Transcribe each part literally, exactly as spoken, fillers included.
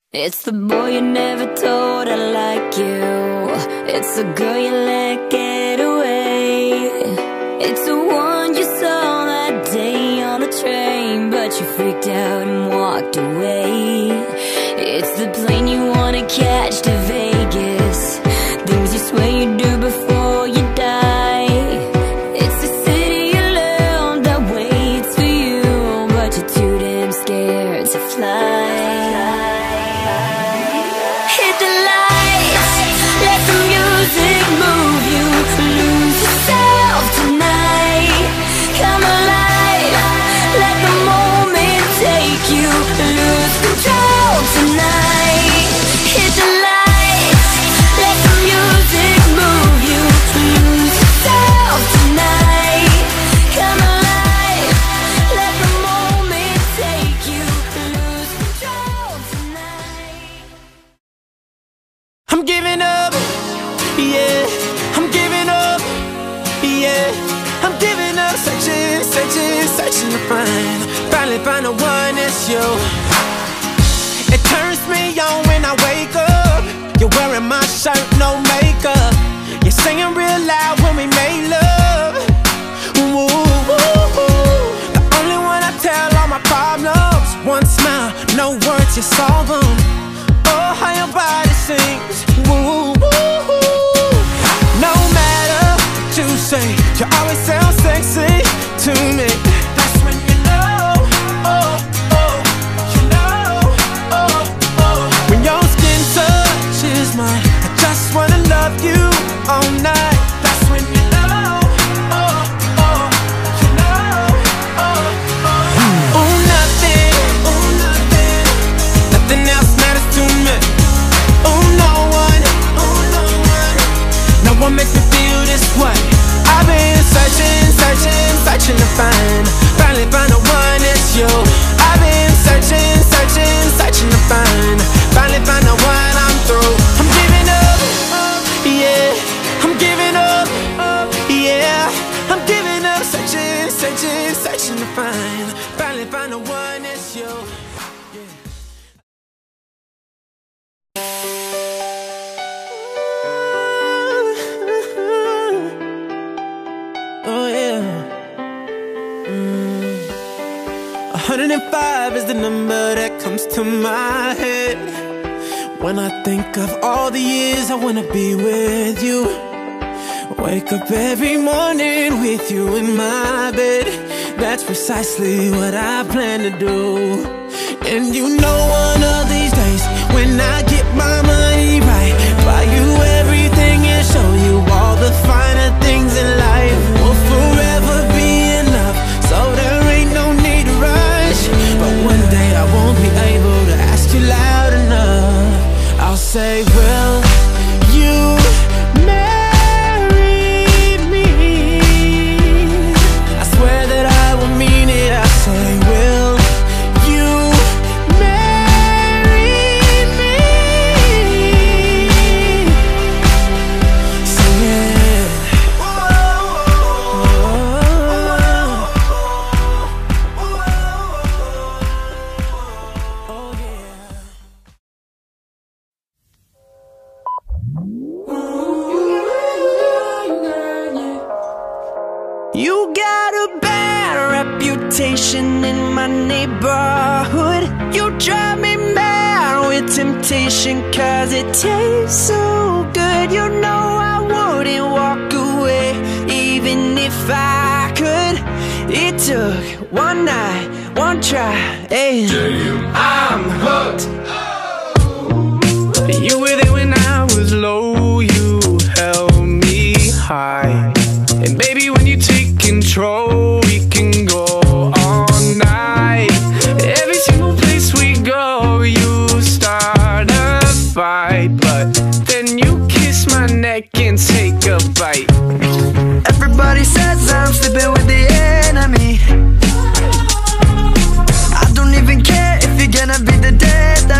It's the boy you never told I like you. It's the girl you let get away. It's the one you saw that day on the train, but you freaked out and walked away. It's the plane you wanna catch to Vegas, things you swear you do before you die. It's the city you love that waits for you, but you're too damn scared to fly. Hit the lights, let the music move you, lose yourself tonight. Come alive, let the moment take you, lose control tonight. Hit the lights, let the music move you, lose yourself tonight. Come alive, let the moment take you, lose control tonight. I'm giving up, yeah, I'm giving up, yeah, I'm giving up, searching, searching, searching to find, finally find the one that's you. It turns me on when I wake up, you're wearing my shirt, no makeup, you're singing real loud when we make love. Ooh, ooh, ooh. The only one I tell all my problems, one smile, no words, you solve them. Oh, how your body sings, woo, woo, woo. No matter what you say, you always sound sexy to me. That's when you know, oh, oh, you know, oh, oh. When your skin touches mine, I just wanna love you all night. That's when you know, oh, oh, you know, oh, oh. Ooh, nothing, ooh, nothing, nothing else matters to me. Oh, no one, oh, no one, no one makes me feel this way. I've been searching, searching, searching to find, finally find the one that's you. I've been searching, searching, searching to find, finally find the one I'm through. I'm giving up, yeah, I'm giving up, yeah, I'm giving up, searching, searching, searching to find, finally find the one that's you. Oh yeah. mm. one hundred five is the number that comes to my head when I think of all the years I wanna be with you. Wake up every morning with you in my bed. That's precisely what I plan to do. And you know one of these days, when I get my money right, buy you everything and show you all the finer things in life. We'll forever be enough, so there ain't no need to rush. But one day I won't be able to ask you loud enough. I'll say, will you marry me? I swear that I will mean it. I say, will you marry me? Sing it. Oh yeah. You got a bad reputation in my neighborhood. You drive me mad with temptation, cause it tastes so good. You know I wouldn't walk away even if I could. It took one night, one try, and I'm hooked. You were there when I was low, you held me high. And baby, when you take control, we can go all night. Every single place we go, you start a fight, but then you kiss my neck and take a bite. Everybody says I'm sleeping with the enemy. I don't even care if you're gonna be the death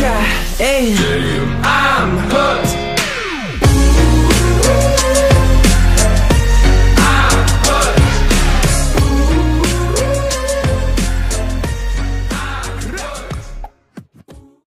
try. Hey, I'm hooked.